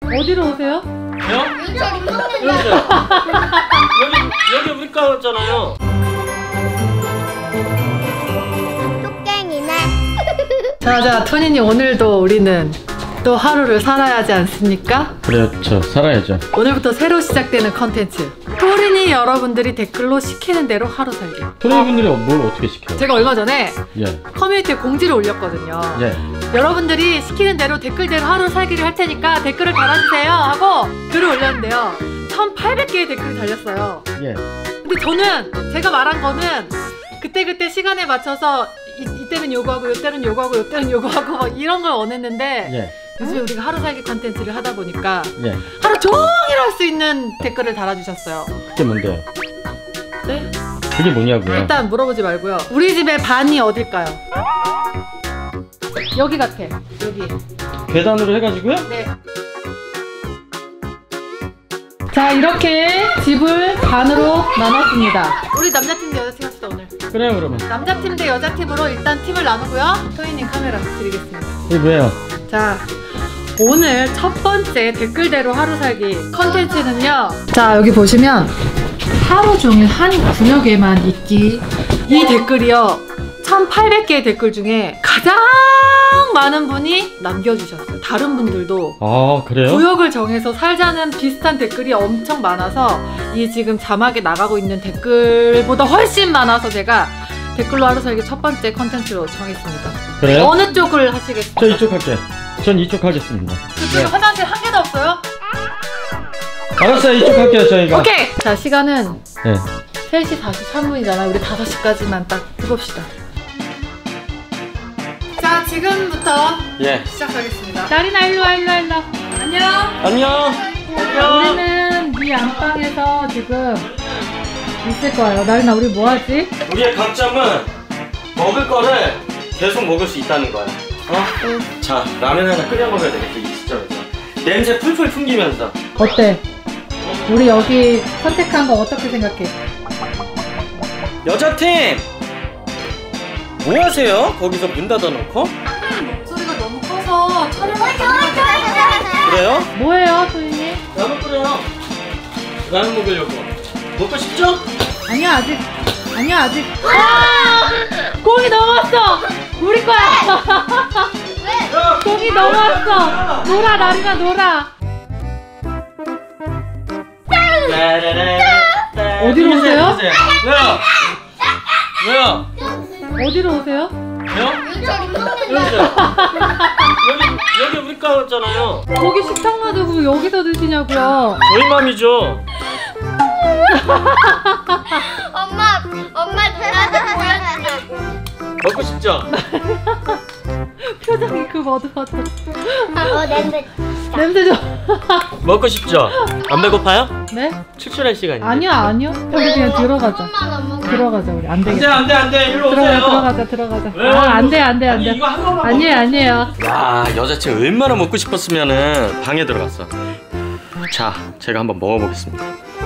어디로 오세요? 여기 우리 가였잖아요. 뚝갱이네. 자, 토니님 오늘도 우리는 또 하루를 살아야 하지 않습니까? 그렇죠, 살아야죠. 오늘부터 새로 시작되는 컨텐츠. 토린이 여러분들이 댓글로 시키는 대로 하루 살기. 토니분들이 뭘 어떻게 시켜요? 제가 얼마 전에 예. 커뮤니티에 공지를 올렸거든요. 예. 여러분들이 시키는 대로 댓글대로 하루 살기를 할 테니까 댓글을 달아주세요 하고 글을 올렸는데요. 1800개의 댓글이 달렸어요. 예. 근데 저는 제가 말한 거는 그때 시간에 맞춰서 이때는 요거하고 이때는 요거하고 이때는 요거하고 막 이런 걸 원했는데 예. 요즘에 우리가 하루 살기 컨텐츠를 하다 보니까 예. 하루 종일 할 수 있는 댓글을 달아주셨어요. 그게 뭔데요? 네? 그게 뭐냐고요? 일단 물어보지 말고요. 우리 집의 반이 어딜까요? 여기 같아. 여기. 계단으로 해가지고요? 네. 자, 이렇게 집을 반으로 나눴습니다. 우리 남자팀 대 여자팀 합시다 오늘. 그래요, 그러면. 남자팀 대 여자팀으로 일단 팀을 나누고요. 토이님 카메라 드리겠습니다. 이게 뭐예요? 자, 오늘 첫 번째 댓글대로 하루 살기 컨텐츠는요. 자, 여기 보시면 하루 종일 한 구역에만 있기. 이 댓글이요. 1800개의 댓글 중에 가장 많은 분이 남겨주셨어요. 다른 분들도 아, 그래요? 구역을 정해서 살자는 비슷한 댓글이 엄청 많아서 이 지금 자막에 나가고 있는 댓글보다 훨씬 많아서 제가 댓글로 하루 살기 첫 번째 컨텐츠로 정했습니다. 그래요? 어느 쪽을 하시겠습니까? 저 이쪽 할게요. 전 이쪽 하겠습니다. 그쪽에 화장실 한 개도 없어요? 알았어요, 이쪽 할게요, 저희가. 오케이! 자, 시간은 네. 3시 43분이잖아요. 우리 5시까지만 딱 해봅시다. 자, 지금부터 예. 시작하겠습니다. 나리나 일로 와. 안녕. 안녕. 우리는 네 안방에서 지금 있을 거예요. 나리나 우리 뭐 하지? 우리의 강점은 먹을 거를 계속 먹을 수 있다는 거야. 자, 라면 하나 끓여 먹어야 되겠다, 이 시점에서. 냄새 풀풀 풍기면서. 어때? 우리 여기 선택한 거 어떻게 생각해? 여자팀! 뭐 하세요? 거기서 문 닫아놓고? 목소리가 너무 커서 촬영을 그래요? 뭐예요, 소희님? 라면 끓여요. 라면 먹으려고. 먹고 싶죠? 아니야, 아직. 아! 공이 넘어왔어! 우리 거야! 공이 넘어왔어! 놀아, 나리나 놀아! 어디로 오세요? 왜요? 왜요? 어디로 오세요? 왜요? 여기 우리 가였잖아요. 거기 식당 놔두고 여기서 드시냐고요? 저희 맘이죠. 엄마 나한테 보여주려고. 먹고 싶죠? 표정이 그 머드머드. 냄새. 냄새 좀. 먹고 싶죠? 안 배고파요? 네? 출출할 시간이에요. 아니요. 우리 그냥 들어가자. 들어가자, 우리. 안 되겠다. 안돼 일로 오세요. 들어가자. 왜요? 아, 안 돼. 아니, 이거 한 번만 아니에요. 야, 여자친구 얼마나 먹고 싶었으면은 방에 들어갔어. 자, 제가 한번 먹어보겠습니다.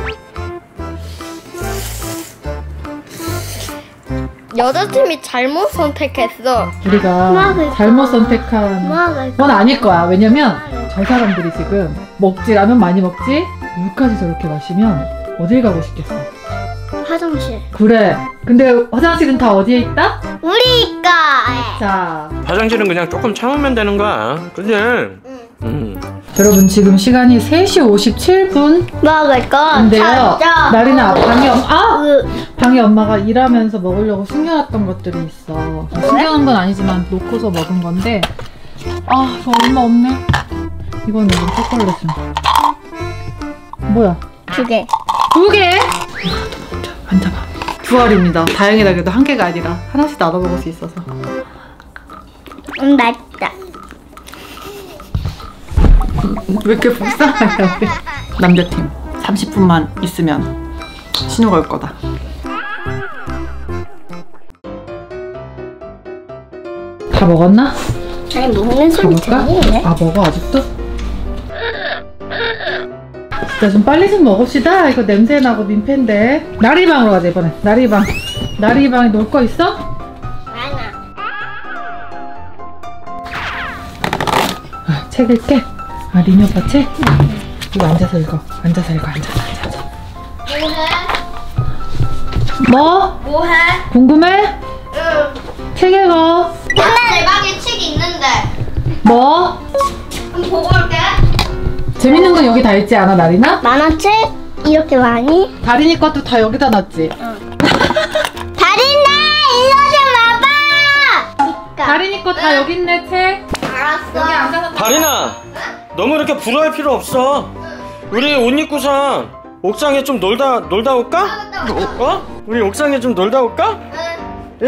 여자팀이 잘못 선택했어. 우리가 잘못 선택한 건 아닐 거야. 왜냐면 저 사람들이 지금 먹지, 라면 많이 먹지, 물까지 저렇게 마시면 어딜 가고 싶겠어. 화장실. 그래. 근데 화장실은 다 어디에 있다? 우리가. 자, 화장실은 그냥 조금 참으면 되는 거야. 그지? 여러분 지금 시간이 3시 57분 먹을 거 인데요. 찾자. 나리나 방에 엄마가 일하면서 먹으려고 숨겨놨던 것들이 있어. 숨겨놓은 건 아니지만 놓고서 먹은 건데, 아, 저 얼마 없네. 이거는 초콜릿은 뭐야? 2개. 2개? 앉아봐. 9알입니다. 다행이다. 그래도 1개가 아니라 하나씩 나눠 먹을 수 있어서. 맛있다. 왜 이렇게 불쌍해요? 남자팀 30분만 있으면 신호가 올 거다. 다 먹었나? 아니 먹는 소리 들리네. 아, 먹어 아직도? 진짜 좀 빨리 좀 먹읍시다. 이거 냄새 나고 민폐인데. 나리방으로 가자 이번에. 나리방에 놀 거 있어? 많아. 책 읽게. 아, 리니 오빠 책? 이거 앉아서 읽어. 앉아서. 뭐? 뭐해? 궁금해? 응. 책 읽어. 맨날 내 방에 책이 있는데. 뭐? 한번 보고 올게. 재밌는 건 여기 다 있지 않아, 나리나? 만화책? 이렇게 많이? 다린이 것도 다 여기다 놨지? 다린아! 일로 좀 와봐! 다린이 거 다 여기 있네, 책. 알았어. 여기 앉아서. 다린아, 너무 이렇게 부러워할 필요 없어. 우리 옷 입고선 옥상에 좀 놀다 올까? 어? 우리 옥상에 좀 놀다 올까? 예?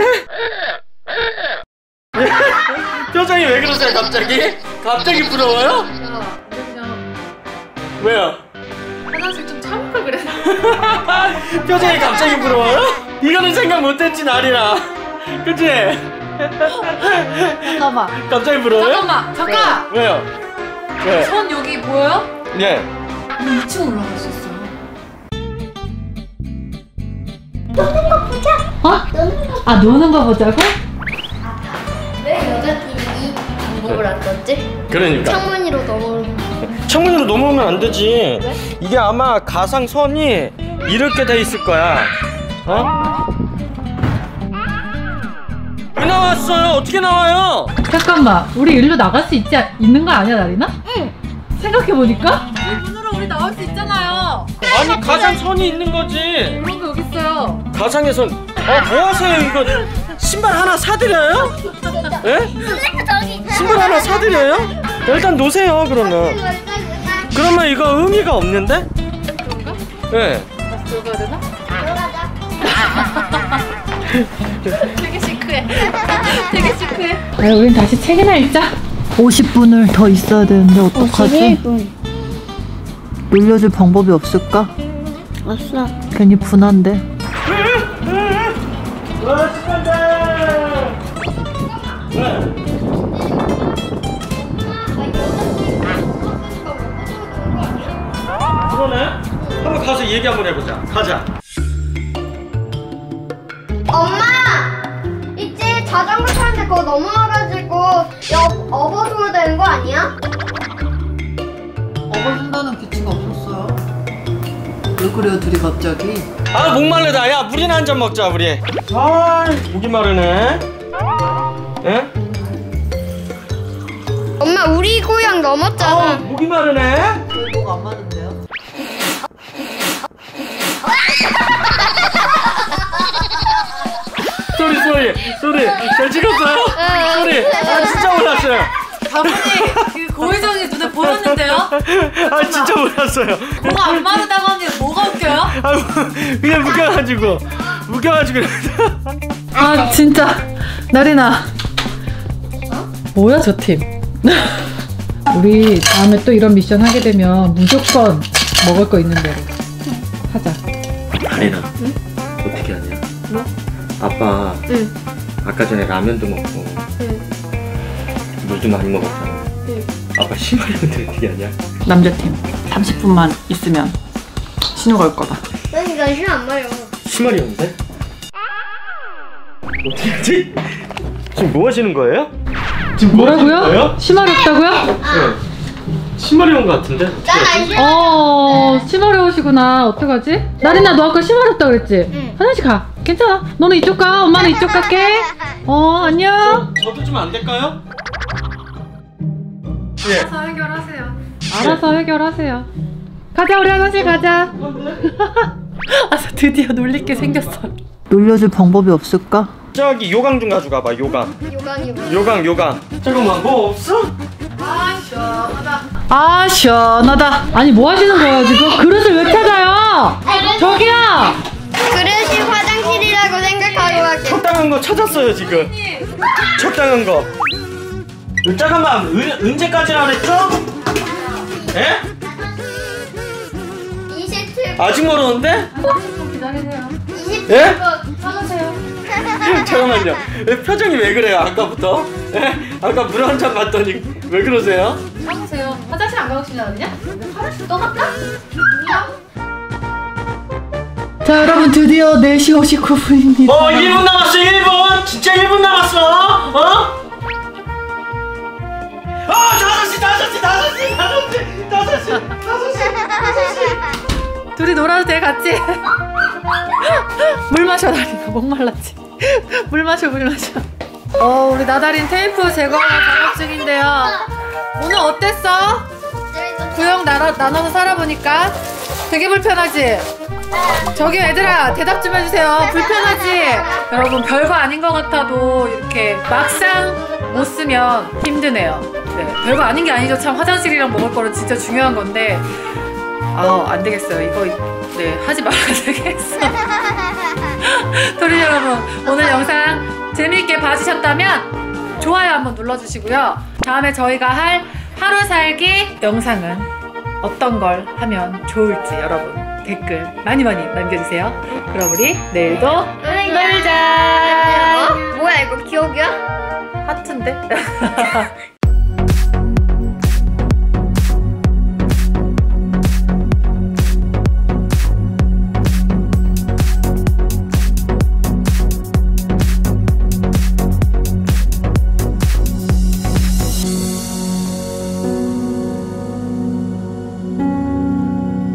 예? 표정이 왜 그러세요, 갑자기? 갑자기 부러워요? 왜요? 화장실 좀 참을 걸 그랬어. 표정이 갑자기 부러워요? 이거는 생각 못했지, 나리나. 그치? 잠깐만. 갑자기 부러워요? 잠깐! 왜요? 왜? 손 여기 보여요? 예. 2층 올라갈 수 있어요. 노는 거 보자. 어? 노는 거. 아, 노는 거 보자고? 왜 여자끼리 이 방법을 안 썼지? 그러니까. 창문으로 넘어오는 거. 창문으로 넘어오면 안 되지. 이게 아마 가상선이 이렇게 돼 있을 거야. 어? 왜 나왔어요? 어떻게 나와요? 잠깐만, 우리 일로 나갈 수 있는 거 아니야, 나리나? 응. 생각해보니까? 이 문으로 우리 나올 수 있잖아요. 아니 가상선이 있는 거지. 그런 거 여기 있어요. 가상의 선. 뭐 하세요 이거? 신발 하나 사드려요? 예? 저기. 신발 하나 사드려요? 일단 놓으세요 그러면. 그러면 이거 의미가 없는데? 그런가? 예. 다시 들어가야 되나? 들어가자. 되게 시크해. 되게 시크해. 아, 우린 다시 책이나 읽자. 50분을 더 있어야 되는데 어떡하지? 51분. 놀려줄 방법이 없을까? 없어. 괜히 분한데. 와 신난다. 왜? 그러네. 한번 가서 얘기 한번 해보자. 가자. 엄마! 있지 자전거 타는데 그거 넘어와가지고 업어주면 되는 거 아니야? 업어준다는 규칙 없었어요. 왜 그래요, 둘이 갑자기? 아 목마르다. 야 물이나 한 잔 먹자 우리. 아 목이 마르네. 예? 엄마 우리 고향 넘었잖아. 목이 마르네. 왜 목 안 맞은데요? 소리 잘 찍었어요? 소리 아 진짜 몰랐어요. 가문이 그 고혜정이 눈에 보였는데요? 아 진짜 몰랐어요. 목 안 마르다고 하는 게 뭐가 웃겨요? 아 그냥 묶여가지고 아 진짜 나리나 뭐야 저 팀? 우리 다음에 또 이런 미션 하게 되면 무조건 먹을 거 있는 대로 하자. 다리나 응? 어떻게 하냐? 뭐? 아빠 응. 아까 전에 라면도 먹고 응. 물도 많이 먹었잖아. 응. 아빠 심하려는데 어떻게 하냐? 남자팀 30분만 있으면 신호 걸 거다. 난 이거 싫안 말려. 심하려는데? 어떻게 하지? 지금 뭐 하시는 거예요? 지금 뭐 하시는 뭐라고요? 거예요? 심하렵다고요? 네. 심하려운 거 같은데? 난안 싫어. 심하려우시구나. 어떡하지? 나리나 너 아까 심하렵다 그랬지? 응. 화장실 가. 괜찮아. 너는 이쪽 가. 엄마는 이쪽 갈게. 안녕. 저도 좀 안 될까요? 예. 알아서 해결하세요. 알아서 해결하세요. 가자, 우리 화장실 가자. 아, 드디어 놀릴 게 생겼어. 놀려줄 방법이 없을까? 저기 요강 좀 가져가봐. 요강. 요강. 잠깐만 뭐 없어? 아, 시원하다. 아니, 뭐 하시는 거예요, 지금? 그릇을 왜 찾아요? 저기요! 그릇이 화장실이라고 생각하고 갈게. 적당한 거 찾았어요 지금. 적당한 거. 잠깐만 언제까지나 그랬죠? 예? 27분. 아직 멀었는데? 기다리세요. 27분. 예? 찾으세요. 잠깐만요. 표정이 왜 그래요 아까부터? 예? 아까 물 한 잔 봤더니 왜 그러세요? 찾으세요. 화장실 안 가고 싶냐? 화장실 떠났다? 자, 여러분 드디어 4시 59분입니다. 1분 남았어 1분. 진짜 1분 남았어. 5시 둘이 놀아도 돼 같이? 물 마셔 나린아 목말랐지? 물 마셔 우리 나다린 테이프 제거 작업 중인데요. 오늘 어땠어? 구역 나눠서 살아보니까 되게 불편하지? 저기 애들아 대답 좀 해주세요. 불편하지? 여러분 별거 아닌 것 같아도 이렇게 막상 못 쓰면 힘드네요. 네, 별거 아닌 게 아니죠. 참 화장실이랑 먹을 거는 진짜 중요한 건데 안 되겠어요. 이거 네 하지 말아야 되겠어. 토린 여러분 오늘 영상 재미있게 봐주셨다면 좋아요 한번 눌러주시고요. 다음에 저희가 할 하루 살기 영상은 어떤 걸 하면 좋을지 여러분 댓글 많이 남겨주세요. 그럼 우리 내일도 놀자. 뭐야 이거 기억이야? 하트인데?